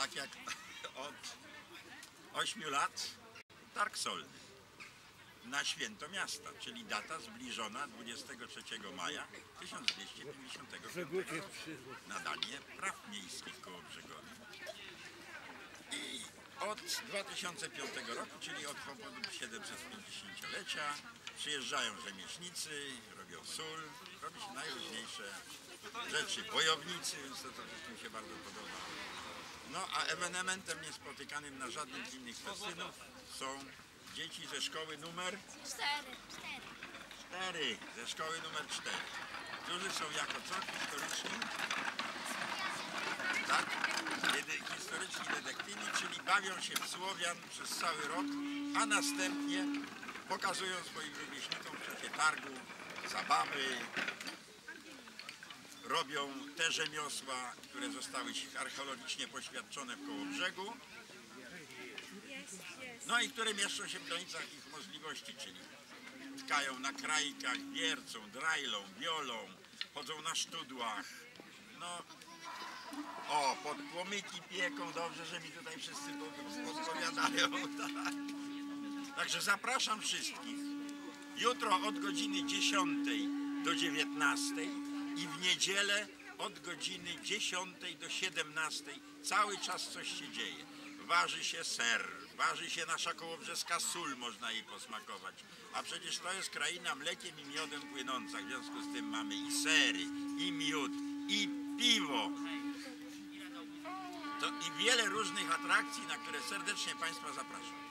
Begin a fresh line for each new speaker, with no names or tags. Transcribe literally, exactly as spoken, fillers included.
tak jak od ośmiu lat targ solny na święto miasta, czyli data zbliżona dwudziestego trzeciego maja tysiąc dwieście pięćdziesiątego piątego roku. Nadanie praw miejskich Kołobrzegowi. I od dwa tysiące piątego roku, czyli od powodu siedemsetpięćdziesięciolecia, przyjeżdżają rzemieślnicy, robią sól, robi się najróżniejsze rzeczy, bojownicy, więc to, to wszystkim się bardzo podoba. No a ewenementem niespotykanym na żadnym z innych festynów są dzieci ze szkoły numer
Cztery. Cztery.
cztery, ze szkoły numer cztery, którzy są jako co historyczni, tak? Dede- historyczni detektywi, czyli bawią się w Słowian przez cały rok, a następnie pokazują swoim rówieśnikom w czasie targu zabawy, robią te rzemiosła, które zostały archeologicznie poświadczone w Kołobrzegu, no i które mieszczą się w granicach ich możliwości, czyli tkają na krajkach, wiercą, drajlą, biolą, chodzą na sztudłach, no o, pod płomyki pieką, dobrze, że mi tutaj wszyscy podpowiadają, tak. Także zapraszam wszystkich jutro od godziny dziesiątej do dziewiętnastej i w niedzielę od godziny dziesiątej do siedemnastej cały czas coś się dzieje. Waży się ser, waży się nasza kołobrzeska sól, można jej posmakować. A przecież to jest kraina mlekiem i miodem płynąca, w związku z tym mamy i sery, i miód, i piwo. To i wiele różnych atrakcji, na które serdecznie Państwa zapraszam.